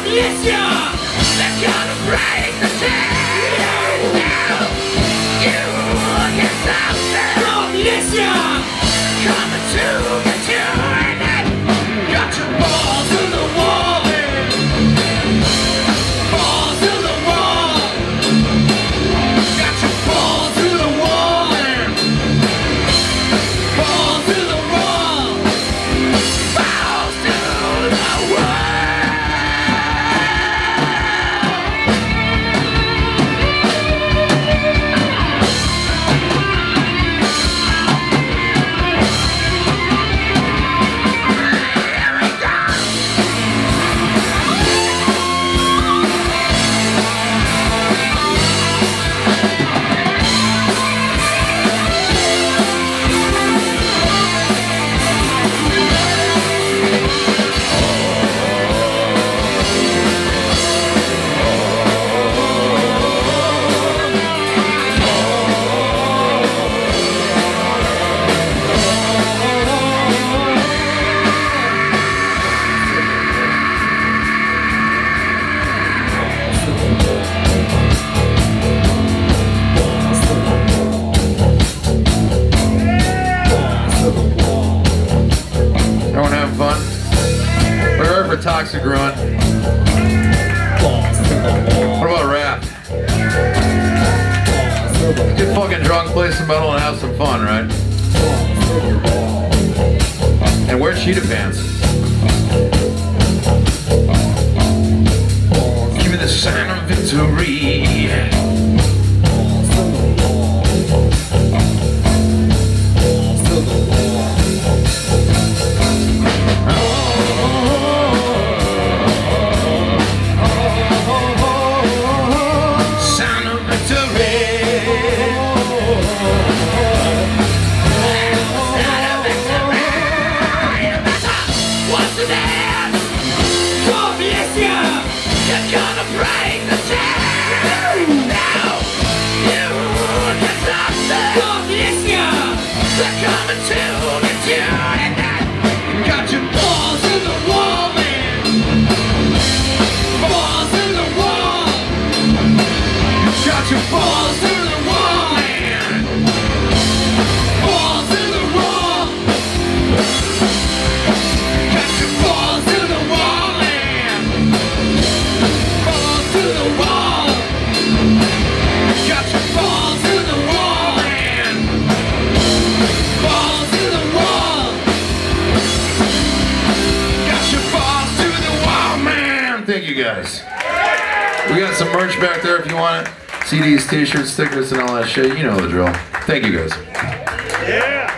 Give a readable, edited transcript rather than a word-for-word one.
Yes, yeah. They're gonna break the chain. You get something. Oh, yes, yeah. Coming to get you in it. Got your balls to the wall. Balls to the wall. Got your balls to the wall. Balls to the wall. Balls to the wall. Toxic Ruin. What about rap? Get fucking drunk, play some metal, and have some fun, right? And wear cheetah pants. Give me the sign of victory. Thank you guys. We got some merch back there if you want it. CDs, t-shirts, stickers, and all that shit. You know the drill. Thank you guys. Yeah.